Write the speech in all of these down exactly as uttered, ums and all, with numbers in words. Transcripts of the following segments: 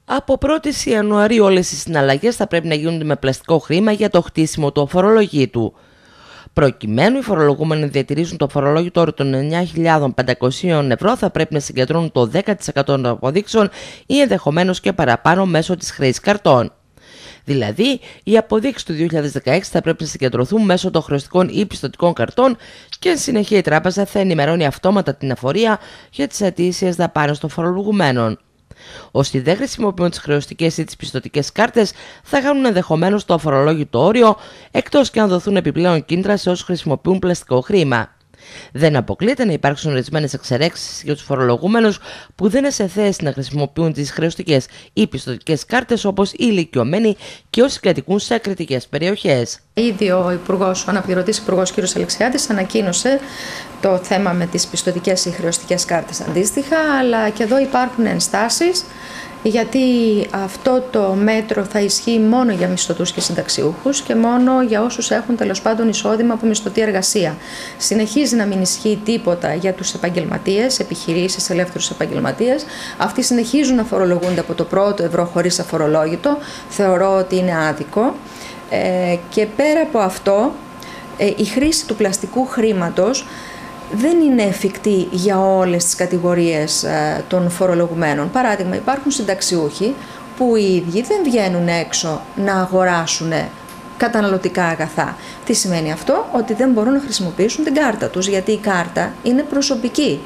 Από πρώτη Ιανουαρίου όλες οι συναλλαγές θα πρέπει να γίνονται με πλαστικό χρήμα για το χτίσιμο του αφορολόγητου. Προκειμένου οι φορολογούμενοι να διατηρήσουν το αφορολόγητο όριο των εννιά χιλιάδες πεντακόσια ευρώ, θα πρέπει να συγκεντρώνουν το δέκα τοις εκατό των αποδείξεων ή ενδεχομένως και παραπάνω μέσω της χρήσης καρτών. Δηλαδή, οι αποδείξεις του δύο χιλιάδες δεκαέξι θα πρέπει να συγκεντρωθούν μέσω των χρεωστικών ή πιστωτικών καρτών και εν συνεχεία η τράπεζα θα ενημερώνει αυτόματα την αφορία για τις αιτήσιες δαπάνες των φορολογουμένων. Όσοι δεν χρησιμοποιούν τις χρεωστικές ή τις πιστωτικές κάρτες θα χάνουν ενδεχομένως το αφορολόγητο όριο, εκτός και αν δοθούν επιπλέον κίνητρα σε όσους χρησιμοποιούν πλαστικό χρήμα. Δεν αποκλείεται να υπάρξουν ορισμένες εξαιρέξεις για τους φορολογούμενους που δεν είναι σε θέση να χρησιμοποιούν τις χρεωστικές ή πιστωτικές κάρτες, όπως οι ηλικιωμένοι και όσοι κατοικούν σε ακριτικές περιοχές. Ήδη ο Υπουργός, ο αναπληρωτής Υπουργός κ. Αλεξιάδης ανακοίνωσε το θέμα με τις πιστωτικές ή χρεωστικές κάρτες αντίστοιχα, αλλά και εδώ υπάρχουν ενστάσεις, γιατί αυτό το μέτρο θα ισχύει μόνο για μισθωτούς και συνταξιούχους και μόνο για όσους έχουν τέλος πάντων εισόδημα από μισθωτή εργασία. Συνεχίζει να μην ισχύει τίποτα για τους επαγγελματίες, επιχειρήσεις, ελεύθερους επαγγελματίες. Αυτοί συνεχίζουν να φορολογούνται από το πρώτο ευρώ χωρίς αφορολόγητο. Θεωρώ ότι είναι άδικο. Ε, και πέρα από αυτό, ε, η χρήση του πλαστικού χρήματος δεν είναι εφικτή για όλες τις κατηγορίες ε, των φορολογουμένων. Παράδειγμα, υπάρχουν συνταξιούχοι που οι ίδιοι δεν βγαίνουν έξω να αγοράσουν καταναλωτικά αγαθά. Τι σημαίνει αυτό? Ότι δεν μπορούν να χρησιμοποιήσουν την κάρτα τους, γιατί η κάρτα είναι προσωπική.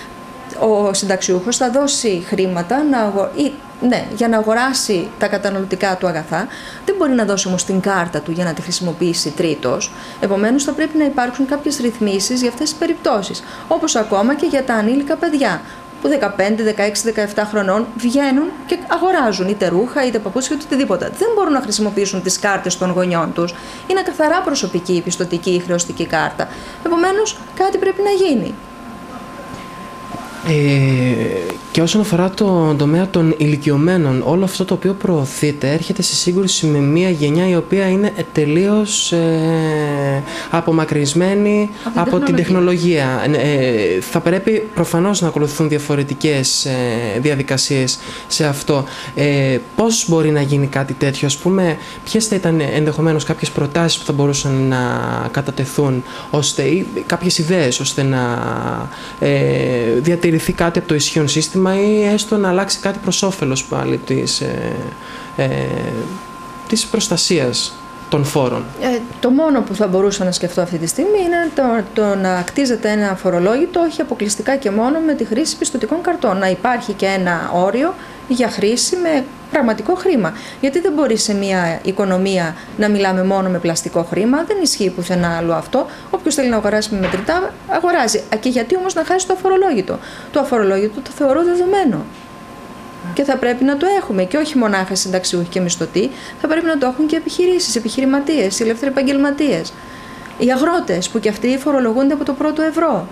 Ο συνταξιούχος θα δώσει χρήματα να αγο... ή, ναι, για να αγοράσει τα καταναλωτικά του αγαθά, δεν μπορεί να δώσει όμως την κάρτα του για να τη χρησιμοποιήσει τρίτος. Επομένως θα πρέπει να υπάρξουν κάποιες ρυθμίσεις για αυτές τις περιπτώσεις, όπως ακόμα και για τα ανήλικα παιδιά που δεκαπέντε, δεκαέξι, δεκαεπτά χρονών βγαίνουν και αγοράζουν είτε ρούχα είτε παπούτσια είτε οτιδήποτε. Δεν μπορούν να χρησιμοποιήσουν τις κάρτες των γονιών τους. Είναι καθαρά προσωπική η πιστωτική ή χρεωστική κάρτα. Επομένως κάτι πρέπει να γίνει. Ε, και όσον αφορά το τομέα των ηλικιωμένων, όλο αυτό το οποίο προωθείται έρχεται σε σύγκρουση με μια γενιά η οποία είναι τελείως ε, απομακρυσμένη από, από την τεχνολογία. Ε, θα πρέπει προφανώς να ακολουθούν διαφορετικές ε, διαδικασίες σε αυτό. Ε, πώς μπορεί να γίνει κάτι τέτοιο, ας πούμε, ποιες θα ήταν ενδεχομένως κάποιες προτάσεις που θα μπορούσαν να κατατεθούν, ώστε, ή κάποιες ιδέες ώστε να ε, διατηρηθούν κάτι από το ισχύον σύστημα ή έστω να αλλάξει κάτι προς όφελος πάλι της, ε, ε, της προστασίας των φόρων. Ε, το μόνο που θα μπορούσα να σκεφτώ αυτή τη στιγμή είναι το, το να κτίζεται ένα φορολόγητο όχι αποκλειστικά και μόνο με τη χρήση πιστωτικών καρτών. Να υπάρχει και ένα όριο για χρήση με πραγματικό χρήμα. Γιατί δεν μπορεί σε μια οικονομία να μιλάμε μόνο με πλαστικό χρήμα, δεν ισχύει πουθενά άλλο αυτό. Όποιος θέλει να αγοράσει με μετρητά, αγοράζει. Και γιατί όμως να χάσει το αφορολόγητο? Το αφορολόγητο το θεωρώ δεδομένο. Και θα πρέπει να το έχουμε και όχι μονάχα συνταξιούχοι και μισθωτοί, θα πρέπει να το έχουν και επιχειρήσεις, επιχειρηματίες, ελεύθεροι επαγγελματίες. Οι αγρότες που και αυτοί φορολογούνται από το πρώτο ευρώ.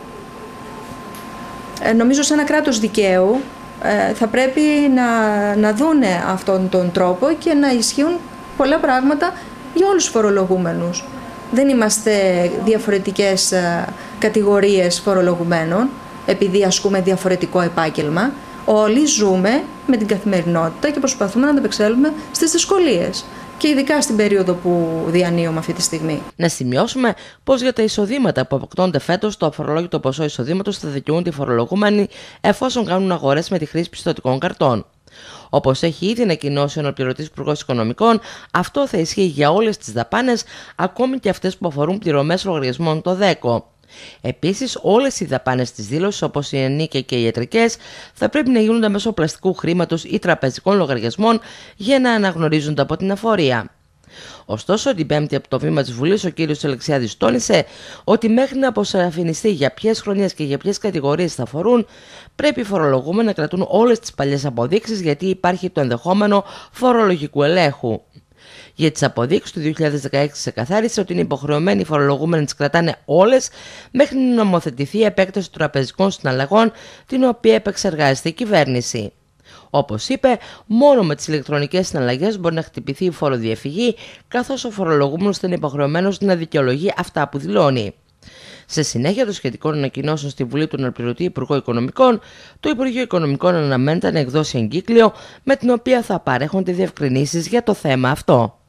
Ε, νομίζω σε ένα κράτος δικαίου ε, θα πρέπει να, να δούνε αυτόν τον τρόπο και να ισχύουν πολλά πράγματα για όλους τους φορολογούμενους. Δεν είμαστε διαφορετικές ε, κατηγορίες φορολογουμένων επειδή ασκούμε διαφορετικό επάγγελμα. Όλοι ζούμε με την καθημερινότητα και προσπαθούμε να ανταπεξέλθουμε στις δυσκολίες. Και ειδικά στην περίοδο που διανύουμε αυτή τη στιγμή. Να σημειώσουμε πως για τα εισοδήματα που αποκτώνται φέτος, το αφορολόγητο ποσό εισοδήματος θα δικαιούνται οι φορολογούμενοι εφόσον κάνουν αγορές με τη χρήση πιστωτικών καρτών. Όπως έχει ήδη ανακοινώσει ο αναπληρωτής Υπουργός Οικονομικών, αυτό θα ισχύει για όλες τις δαπάνες, ακόμη και αυτές που αφορούν πληρωμές λογαριασμών το ΔΕΚΟ. Επίσης, όλες οι δαπάνες της δήλωσης, όπως οι ενίκια και οι ιατρικές, θα πρέπει να γίνονται μέσω πλαστικού χρήματος ή τραπεζικών λογαριασμών για να αναγνωρίζονται από την αφορία. Ωστόσο, την Πέμπτη από το βήμα της Βουλής, ο κ. Αλεξιάδης τόνισε ότι μέχρι να αποσαφινιστεί για ποιες χρονιές και για ποιες κατηγορίες θα αφορούν, πρέπει οι φορολογούμενοι να κρατούν όλες τις παλιές αποδείξεις, γιατί υπάρχει το ενδεχόμενο φορολογικού ελέγχου. Για τις αποδείξεις του δύο χιλιάδες δεκαέξι ξεκαθάρισε ότι είναι υποχρεωμένοι οι φορολογούμενοι να τις κρατάνε όλες μέχρι να νομοθετηθεί η επέκταση των τραπεζικών συναλλαγών, την οποία επεξεργάζεται η κυβέρνηση. Όπως είπε, μόνο με τις ηλεκτρονικές συναλλαγές μπορεί να χτυπηθεί η φοροδιαφυγή, καθώς ο φορολογούμενος θα είναι υποχρεωμένος να δικαιολογεί αυτά που δηλώνει. Σε συνέχεια των σχετικών ανακοινώσεων στη Βουλή του αναπληρωτή Υπουργό Οικονομικών, το Υπουργείο Οικονομικών αναμένεται να εκδώσει εγκύκλιο με την οποία θα παρέχονται διευκρινήσεις για το θέμα αυτό.